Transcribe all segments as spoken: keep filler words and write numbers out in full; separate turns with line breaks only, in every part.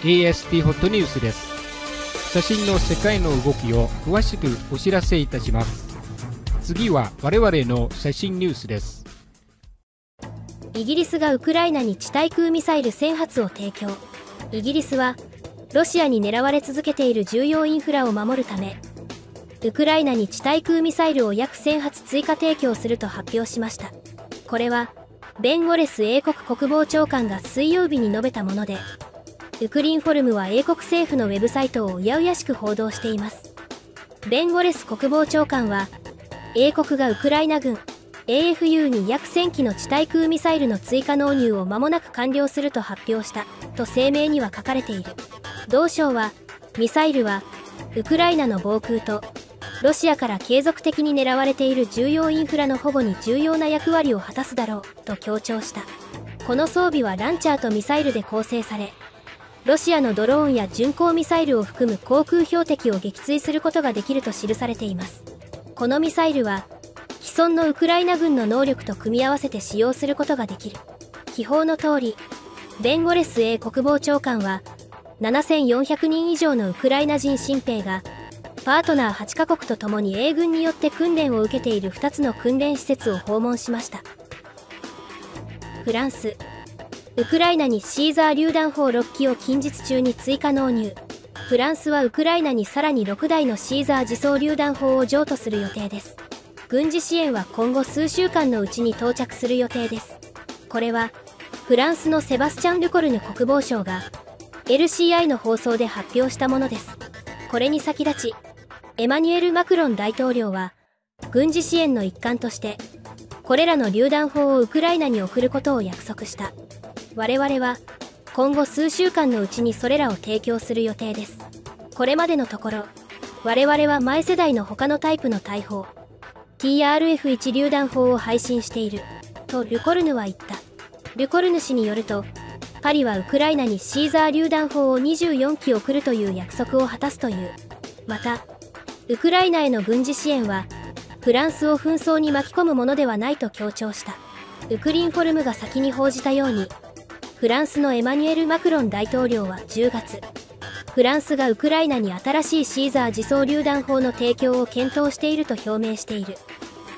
エーエスピー ホットニュースです。写真の世界の動きを詳しくお知らせいたします。次は我々の写真ニュースです。
イギリスがウクライナに地対空ミサイルせん発を提供。イギリスはロシアに狙われ続けている重要インフラを守るため、ウクライナに地対空ミサイルを約せん発追加提供すると発表しました。これはベン・ウォレス英国国防長官が水曜日に述べたもので、ウクリンフォルムは英国政府のウェブサイトをうやうやしく報道しています。ベン・ウォレス国防長官は、英国がウクライナ軍 エーエフユー に約せん機の地対空ミサイルの追加納入を間もなく完了すると発表したと声明には書かれている。同省は、ミサイルはウクライナの防空とロシアから継続的に狙われている重要インフラの保護に重要な役割を果たすだろうと強調した。この装備はランチャーとミサイルで構成され、ロシアのドローンや巡航ミサイルを含む航空標的を撃墜することができると記されています。このミサイルは既存のウクライナ軍の能力と組み合わせて使用することができる。記法の通り、ベン・ウォレス英国防長官はななせんよんひゃくにん以上のウクライナ人新兵がパートナーはちカ国と共に英軍によって訓練を受けているふたつの訓練施設を訪問しました。フランス、ウクライナにシーザー榴弾砲ろっ機を近日中に追加納入。フランスはウクライナにさらにろくだいのシーザー自走榴弾砲を譲渡する予定です。軍事支援は今後数週間のうちに到着する予定です。これはフランスのセバスチャン・ルコルヌ国防相が エルシーアイ の放送で発表したものです。これに先立ち、エマニュエル・マクロン大統領は軍事支援の一環としてこれらの榴弾砲をウクライナに送ることを約束した。我々は今後数週間のうちにそれらを提供する予定です。これまでのところ、我々は前世代の他のタイプの大砲 ティーアールエフワン 榴弾砲を配信しているとルコルヌは言った。ルコルヌ氏によると、パリはウクライナにシーザー榴弾砲をにじゅうよん機送るという約束を果たすという。またウクライナへの軍事支援はフランスを紛争に巻き込むものではないと強調した。ウクリンフォルムが先に報じたように、フランスのエマニュエル・マクロン大統領はじゅうがつ、フランスがウクライナに新しいシーザー自走榴弾砲の提供を検討していると表明している。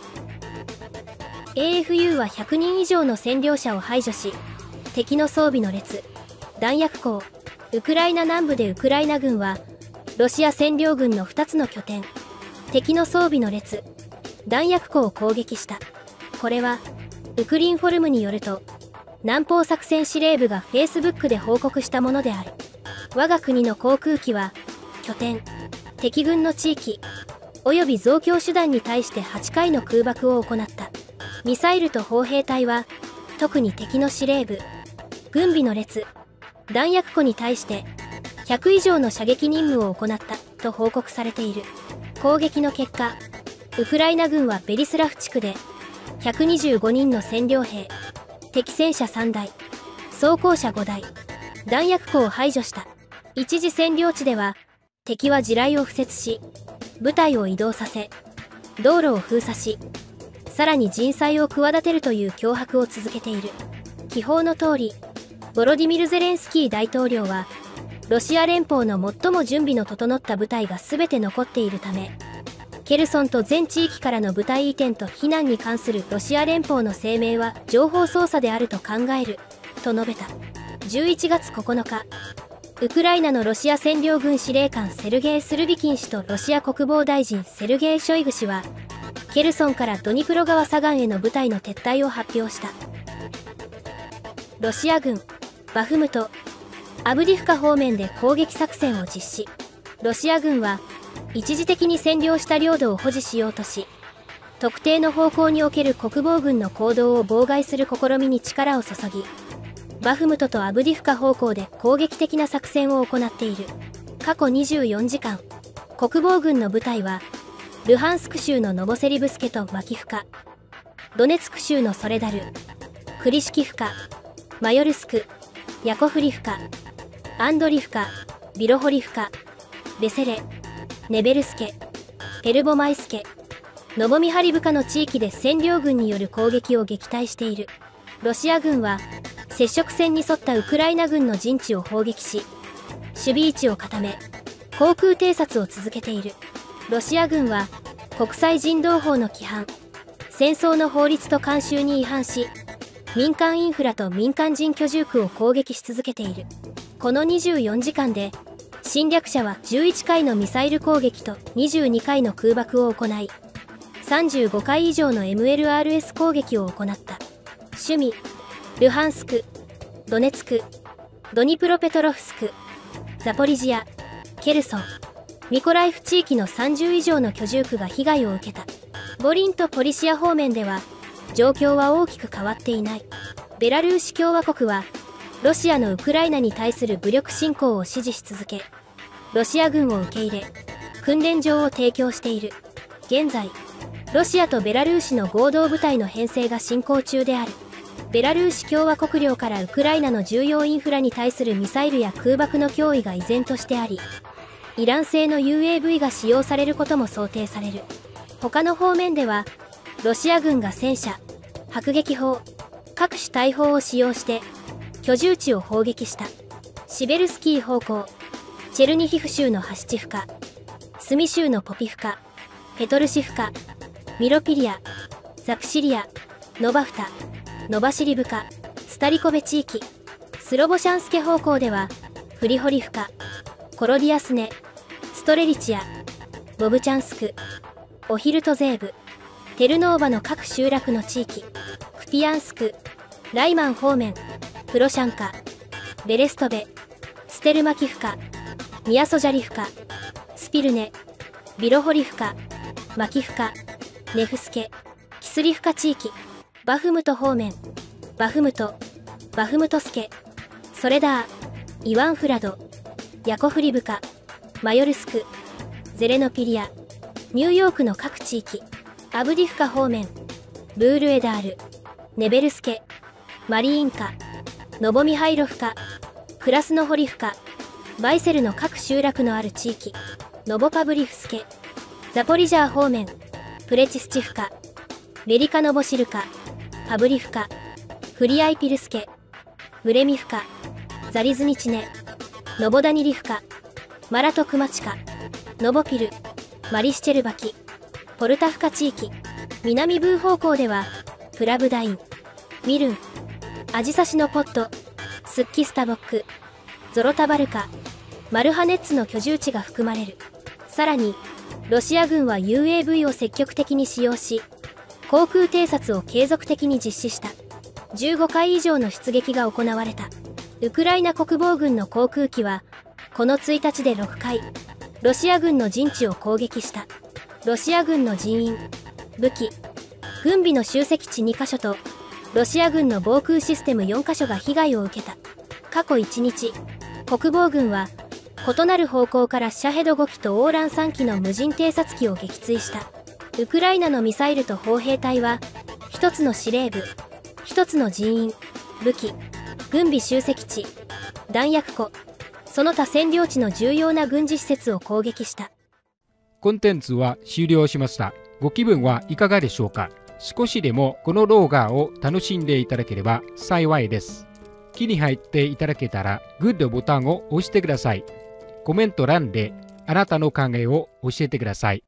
エーエフユー はひゃくにん以上の占領者を排除し、敵の装備の列、弾薬庫、ウクライナ南部でウクライナ軍はロシア占領軍のふたつの拠点、敵の装備の列、弾薬庫を攻撃した。これはウクリンフォルムによると、南方作戦司令部が フェイスブック で報告したものである。我が国の航空機は拠点、敵軍の地域および増強手段に対してはちかいの空爆を行った。ミサイルと砲兵隊は特に敵の司令部、軍備の列、弾薬庫に対してひゃく以上の射撃任務を行ったと報告されている。攻撃の結果、ウクライナ軍はベリスラフ地区でひゃくにじゅうごにんの占領兵、敵戦車さんだい、装甲車ごだい、弾薬庫を排除した。一時占領地では敵は地雷を敷設し、部隊を移動させ、道路を封鎖し、さらに人災を企てるという脅迫を続けている。記法の通り、ボロディミル・ゼレンスキー大統領はロシア連邦の最も準備の整った部隊が全て残っているため、ケルソンと全地域からの部隊移転と避難に関するロシア連邦の声明は情報操作であると考えると述べた。じゅういちがつここのか、ウクライナのロシア占領軍司令官セルゲイ・スルビキン氏とロシア国防大臣セルゲイ・ショイグ氏はケルソンからドニプロ川左岸への部隊の撤退を発表した。ロシア軍バフムト、アブディフカ方面で攻撃作戦を実施。ロシア軍は一時的に占領した領土を保持しようとし、特定の方向における国防軍の行動を妨害する試みに力を注ぎ、バフムトとアブディフカ方向で攻撃的な作戦を行っている。過去にじゅうよじかん、国防軍の部隊はルハンスク州のノボセリブスケとマキフカ、ドネツク州のソレダル、クリシキフカ、マヨルスク、ヤコフリフカ、アンドリフカ、ビロホリフカ、ベセレ、ネベルスケ、ペルボマイスケ、ノボミハリブカの地域で占領軍による攻撃を撃退している。ロシア軍は接触線に沿ったウクライナ軍の陣地を砲撃し、 守備位置を固め、航空偵察を続けている。ロシア軍は国際人道法の規範、戦争の法律と慣習に違反し、民間インフラと民間人居住区を攻撃し続けている。このにじゅうよじかんで侵略者はじゅういっかいのミサイル攻撃とにじゅうにかいの空爆を行い、さんじゅうごかい以上の エムエルアールエス 攻撃を行った。守備、ルハンスク、ドネツク、ドニプロペトロフスク、ザポリジア、ケルソン、ミコライフ地域のさんじゅう以上の居住区が被害を受けた。ボリンとポリシア方面では状況は大きく変わっていない。ベラルーシ共和国はロシアのウクライナに対する武力侵攻を支持し続け、ロシア軍を受け入れ、訓練場を提供している。現在、ロシアとベラルーシの合同部隊の編成が進行中である。ベラルーシ共和国領からウクライナの重要インフラに対するミサイルや空爆の脅威が依然としてあり、イラン製の ユーエーブイ が使用されることも想定される。他の方面では、ロシア軍が戦車、迫撃砲、各種大砲を使用して居住地を砲撃した。シベルスキー方向、チェルニヒフ州のハシチフカ、スミ州のポピフカ、ペトルシフカ、ミロピリア、ザプシリア、ノバフタ、ノバシリブカ、スタリコベ地域、スロボシャンスケ方向ではフリホリフカ、コロディアスネ、ストレリチア、ボブチャンスク、オヒルトゼーブ、テルノーバの各集落の地域、クピヤンスク、ライマン方面、プロシャンカ、ベレストベ、ステルマキフカ、ミヤソジャリフカ、スピルネ、ビロホリフカ、マキフカ、ネフスケ、キスリフカ地域、バフムト方面、バフムト、バフムトスケ、ソレダー、イワンフラド、ヤコフリブカ、マヨルスク、ゼレノピリア、ニューヨークの各地域、アブディフカ方面、ブールエダール、ネベルスケ、マリインカ、ノボミハイロフカ、クラスノホリフカ、バイセルの各集落のある地域、ノボパブリフスケ、ザポリジャー方面、プレチスチフカ、レリカノボシルカ、パブリフカ、フリアイピルスケ、ムレミフカ、ザリズニチネ、ノボダニリフカ、マラトクマチカ、ノボピル、マリシチェルバキ、ポルタフカ地域、南ブー方向では、プラブダイン、ミルン、アジサシのポット、スッキスタボック、ゾロタバルカ、マルハネッツの居住地が含まれる。さらに、ロシア軍は ユーエーブイ を積極的に使用し、航空偵察を継続的に実施した。じゅうごかい以上の出撃が行われた。ウクライナ国防軍の航空機は、このついたちでろっかい、ロシア軍の陣地を攻撃した。ロシア軍の人員、武器、軍備の集積地にかしょと、ロシア軍の防空システムよんかしょが被害を受けた。過去いちにち、国防軍は、異なる方向からシャヘドごきとオーランさんきの無人偵察機を撃墜した。ウクライナのミサイルと砲兵隊は、一つの司令部、一つの人員、武器、軍備集積地、弾薬庫、その他占領地の重要な軍事施設を攻撃した。
コンテンツは終了しました。ご気分はいかがでしょうか。少しでもこの動画を楽しんでいただければ幸いです。気に入っていただけたらグッドボタンを押してください。コメント欄であなたの考えを教えてください。